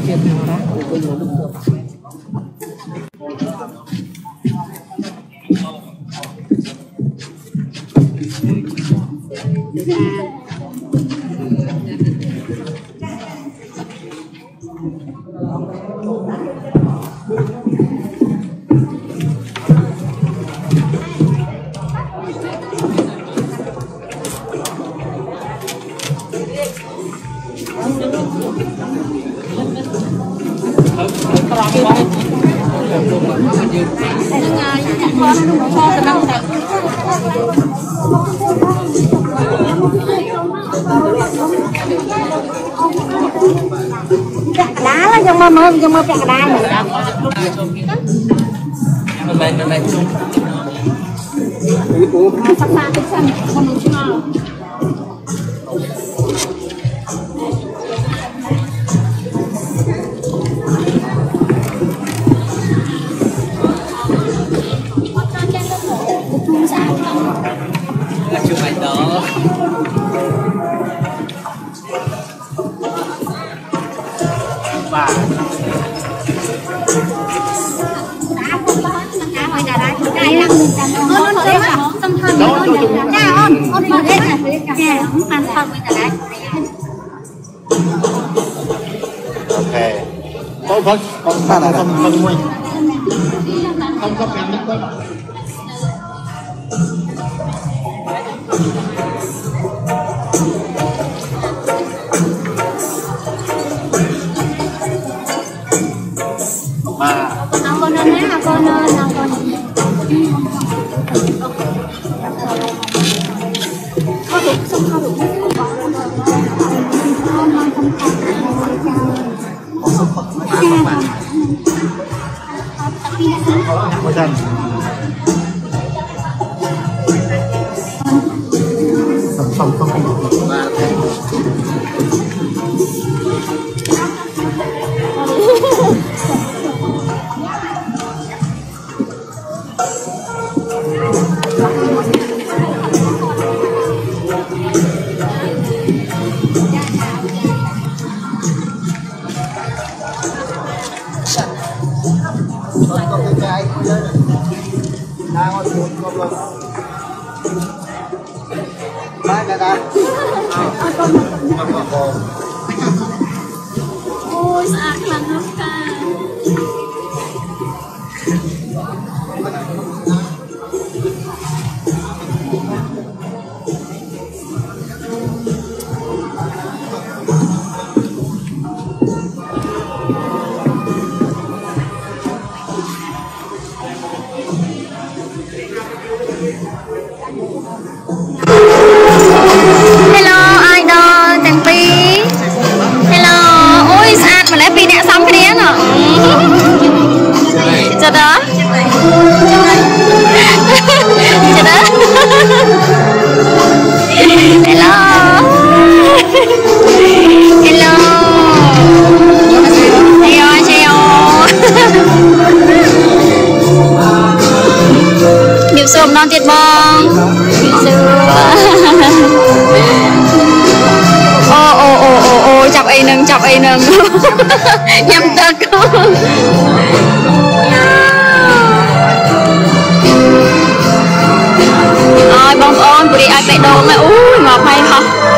đá là trong mơ bẹt đá Vâng, con ta là không mua. Không có em nhất quá. Con nên hả con Ôi sạc là nước ca. Non tiệt bong ô chọc ấy nâng nhầm tật ôi bông ôn của đi ai phải đồn là ngọt hay không